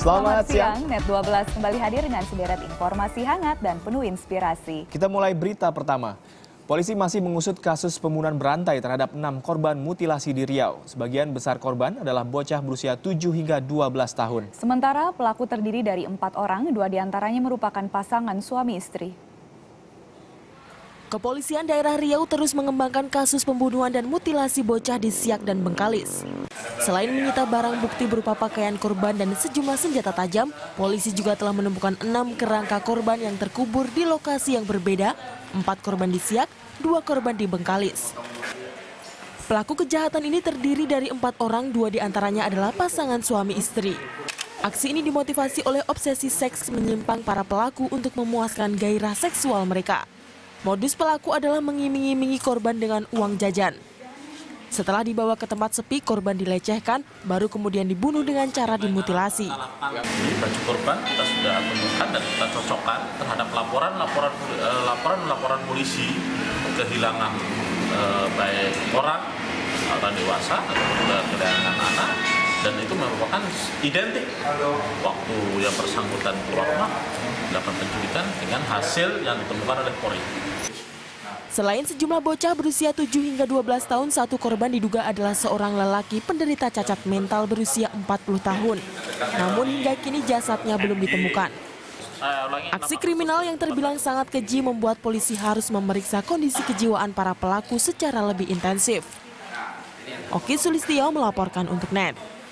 Selamat siang, Net 12 kembali hadir dengan sederet informasi hangat dan penuh inspirasi. Kita mulai berita pertama. Polisi masih mengusut kasus pembunuhan berantai terhadap 6 korban mutilasi di Riau. Sebagian besar korban adalah bocah berusia 7 hingga 12 tahun. Sementara pelaku terdiri dari 4 orang, 2 diantaranya merupakan pasangan suami istri. Kepolisian daerah Riau terus mengembangkan kasus pembunuhan dan mutilasi bocah di Siak dan Bengkalis. Selain menyita barang bukti berupa pakaian korban dan sejumlah senjata tajam, polisi juga telah menemukan 6 kerangka korban yang terkubur di lokasi yang berbeda, 4 korban di Siak, 2 korban di Bengkalis. Pelaku kejahatan ini terdiri dari 4 orang, 2 diantaranya adalah pasangan suami istri. Aksi ini dimotivasi oleh obsesi seks menyimpang para pelaku untuk memuaskan gairah seksual mereka. Modus pelaku adalah mengiming-imingi korban dengan uang jajan. Setelah dibawa ke tempat sepi, korban dilecehkan, baru kemudian dibunuh dengan cara dimutilasi. Jadi baju korban kita sudah temukan dan kita cocokkan terhadap laporan polisi kehilangan baik orang dewasa atau kehilangan anak, dan itu merupakan identik waktu yang bersangkutan keluar rumah melakukan penculikan dengan hasil yang ditemukan oleh Polri. Selain sejumlah bocah berusia 7 hingga 12 tahun, satu korban diduga adalah seorang lelaki penderita cacat mental berusia 40 tahun. Namun hingga kini jasadnya belum ditemukan. Aksi kriminal yang terbilang sangat keji membuat polisi harus memeriksa kondisi kejiwaan para pelaku secara lebih intensif. Oki Sulistyo melaporkan untuk NET.